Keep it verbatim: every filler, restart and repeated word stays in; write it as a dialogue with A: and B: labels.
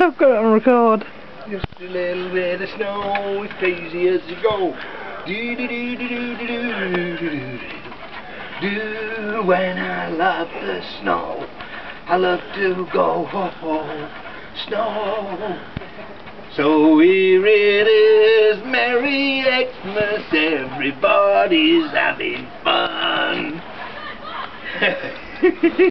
A: I've got it on record.
B: Just a little bit of snow, as crazy as you go. Do do do do do do do do do do. When I love the snow, I love to go ho ho snow. So here it is, Merry Xmas, everybody's having fun.